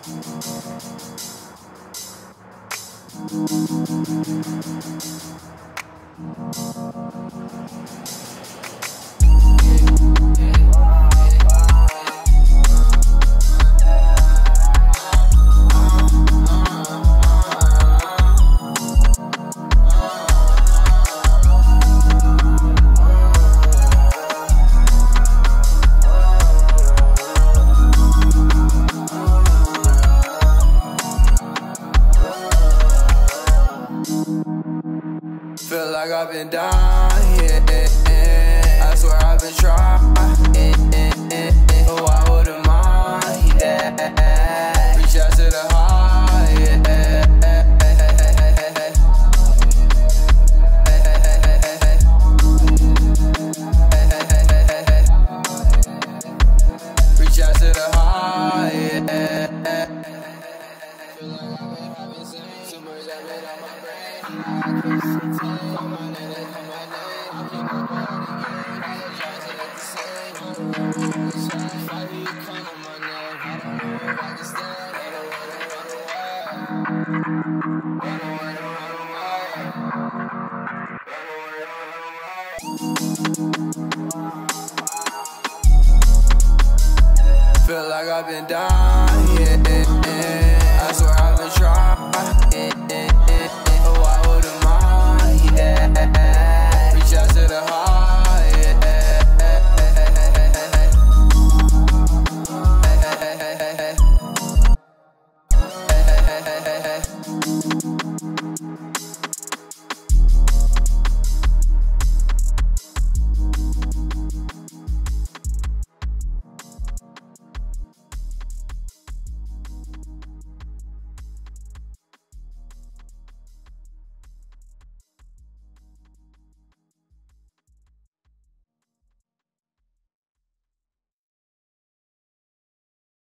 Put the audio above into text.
Feel like I've been dying, I swear I've been trying, oh I wouldn't mind, reach out to the high, reach out to the high, feel like I've been having too much I've been on my brain. Feel like I've been dying.